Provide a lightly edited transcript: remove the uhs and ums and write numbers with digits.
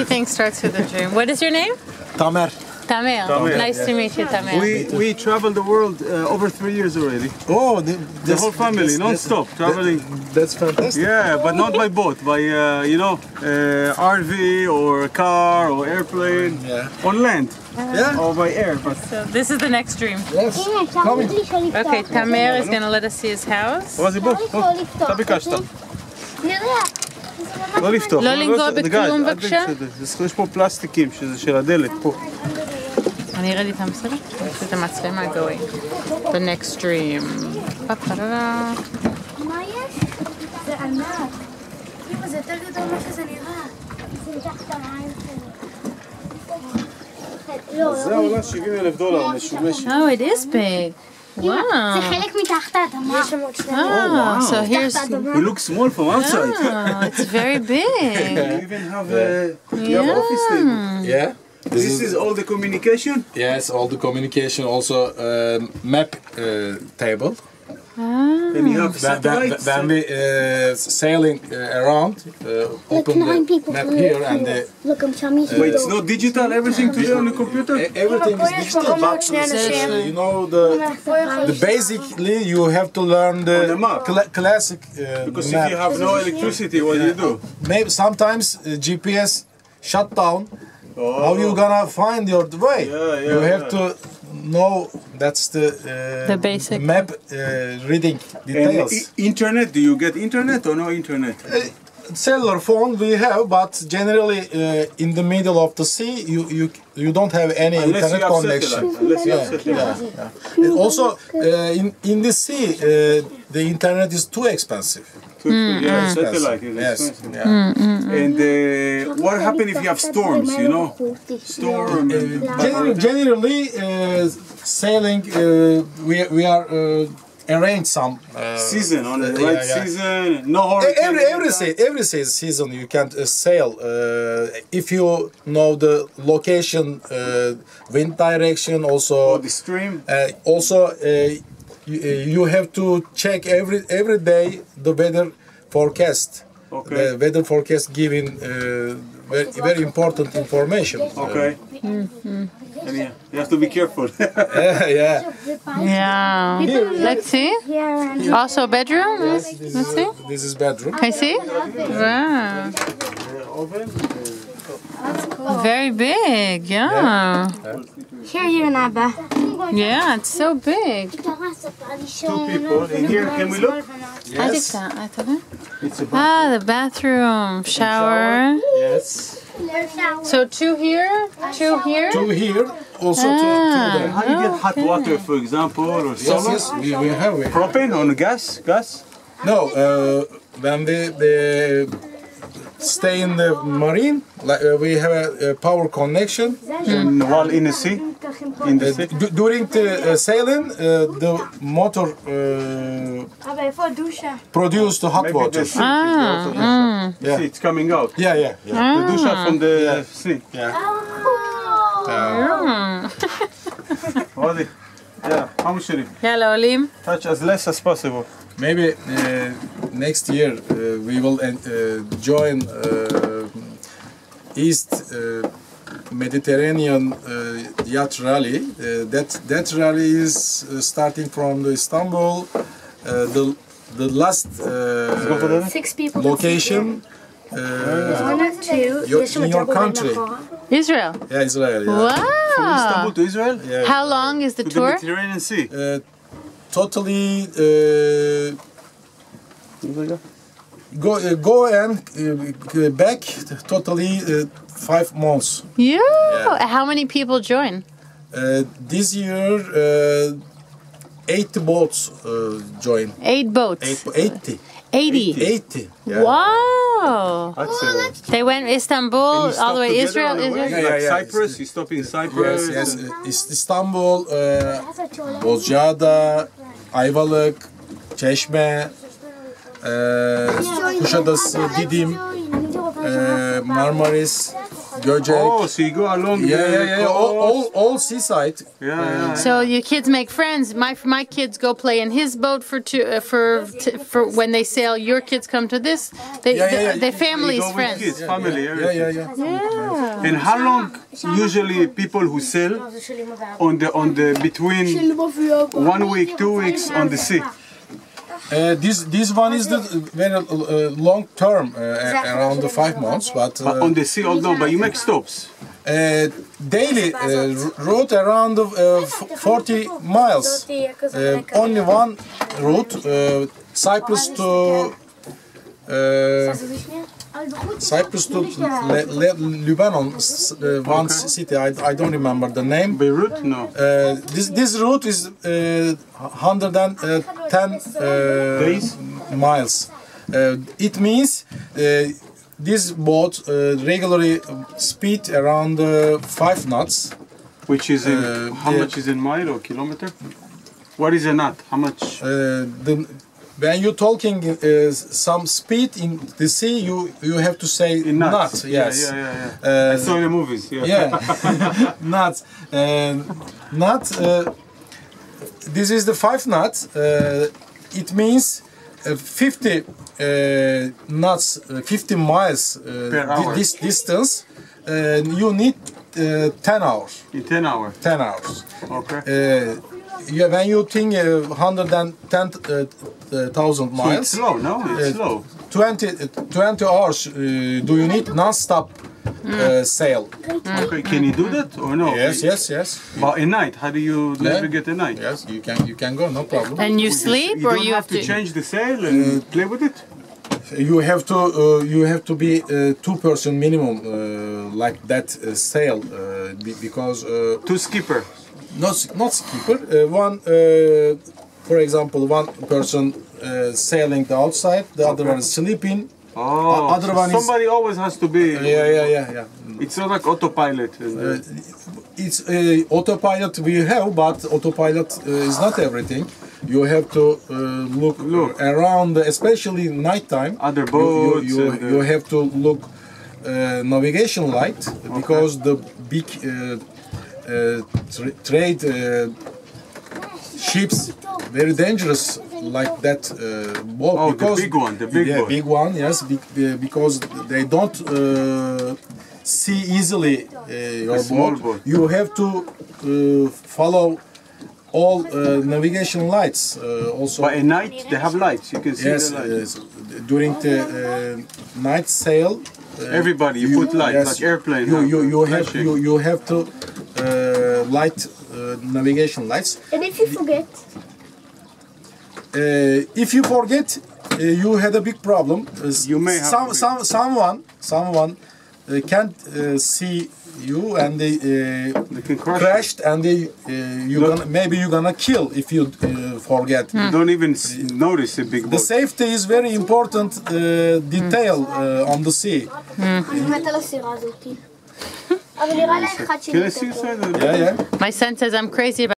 Everything starts with a dream. What is your name? Tamer. Tamer. Nice to meet you, Tamer. We traveled the world over 3 years already. Oh, The whole family, non-stop traveling. That's fantastic. Yeah, but not by boat, by RV or car or airplane. Yeah. On land. Yeah. Or by air. But So this is the next dream. Yes. Coming. Okay, Tamer is gonna let us see his house. מה זה בוא? אתה ביקשת. לא לפתוח. לא לנגוע בכלום, בבקשה. יש פה פלסטיקים שזה של הדלת פה. אני ארד איתם בסדר? יש את המצלמה going. The next dream. פפררה. מה יש? זה ענק. תראו, זה יותר גדול ממה שזה נראה. זה ניקח את המים שלו. זה עולה $70,000 משומשת. Oh, it is big. Wow. זה חלק מתחת האדמה. יש שם עוד שני Ah, so here's... It looks small from outside. Oh, it's very big. You even have you have office table. Yeah. This is all the communication? Yes, all the communication, also map table. And you have satellites? When we sailing around, open nine the people map from here the- and Look, I'm telling you. But it's not digital, everything today on the computer? everything is digital. But you know the basically you have to learn On the the map. classic Because map. if you have no electricity, what do you do? Maybe sometimes GPS shut down. How you gonna find your way? You have to know that's the basic. map reading And details. internet, do you get internet or no internet? Cellular phone we have, but generally in the middle of the sea, you don't have any Unless internet you have connection. satellite. Unless you have satellite. And also, in the sea, the internet is too expensive. Yeah, satellite is Yes. expensive. Yeah. And what happens if you have storms, you know? Storm. Generally, sailing, we are arrange some Season, on the right yeah. season, no hurricane. every season you can sail if you know the location, wind direction, also Or the stream. also you have to check every day the weather forecast. Okay. The weather forecast giving very important information. Okay. And yeah, you have to be careful. Yeah. Yeah. Let's see. Also bedroom. Let's see. This is bedroom. Can I see? Wow. Very big. Yeah. Here you and Abba. Yeah, it's so big. Two people. In here, can we look? Yes. It's a Ah, the bathroom, shower. Yes. So two here, two here. Two here, also two there. How do you get hot water, for example, or Yes, solar? yes, we have it. Propane on gas? Gas? No, when we stay in the marine, we have a power connection. While in the sea? In the sea? During the sailing, the motor אבא, איפה הדושה? produce the hot Maybe water. the sea. You Yeah. see, it's coming out. Yeah, yeah, yeah. The dusha from the sea. Wadi, yeah, how much should it? יאללה, עולים. Touch as less as possible. Maybe next year we will join East Mediterranean yacht rally. That rally is starting from the Istanbul. The last 6 people. location in your country. Israel. Yeah, Israel. Yeah. From Istanbul Wow. to Israel? Yeah. How long is the To the tour? Mediterranean Sea. Totally go and back totally 5 months. Yeah. How many people join? This year 80 boats join. 8 boats. 80. 80. 80. Yeah. Wow. That's They went Istanbul And you all the way to stop Israel. together on the way? Israel. Like Yeah, yeah. Cyprus, you stop in Cyprus. Yes, Istanbul, Bozcaada, Ayvalık, Çeşme, Kuşadası, Didim, Marmaris, Göcek. Oh, so you go along Yeah, the yeah, yeah. All seaside. Yeah. So your kids make friends. My kids go play in his boat for when they sail. Your kids come to this. Their family's You go with friends. kids, family, Yeah, everything. Yeah. And how long usually people who sail on the between 1 week, 2 weeks on the sea? This one is the very long term, around the 5 months, but On the sea, oh no, but you make stops. daily route around 40 miles. Only one route, Cyprus to Lebanon, one city. I don't remember the name. Beirut? No. This route is 110 Days? miles. It means this boat regularly speed around 5 knots. Which is in, how yeah. much is in mile or kilometer? What is a knot? How much? When you're talking some speed in the sea, you have to say In knots. knot. Yes. Yeah. I saw in the movies. Yeah, knots. Knot. This is the 5 knots. It means 50 knots, 50 miles Per hour. this distance. You need 10 hours. In 10 hours. 10 hours. Okay. Yeah, when you think 110,000 So miles, it's slow, no? It's slow. 20 hours. Do you need non-stop sail? Okay, can you do that or no? Yes. But at night, how do you navigate at night? Yes, you can go, no problem. And you sleep, You or don't you have to change the sail and play with it? You have to be 2-person minimum like that sail because 2 skipper. not skipper. For example, one person sailing the outside, the other one is sleeping. Oh, Other so one is- somebody always has to be. Yeah. It's not like autopilot. It's autopilot we have, but autopilot is not everything. You have to look around, especially nighttime. Other boats You have to look navigation light because the big trade ships very dangerous like that boat. Oh, because the big one, the big boat. big one, yes, because they don't see easily your small boat. boat. You have to follow all navigation lights also. But at night, they have lights. You can see Yes, the lights. during the night sail. Everybody, you put lights, like airplane. You have to light navigation lights. And if you forget? If you forget, you had a big problem. You may have someone can't see you and they can crash. crashed and maybe you're gonna kill if you forget. You don't even notice a big The boat. safety is very important detail on the sea. אני מתה לסירה הזאתי. אבל נראה לי אחד שלי Can I see יותר inside? Yeah. My son says I'm crazy about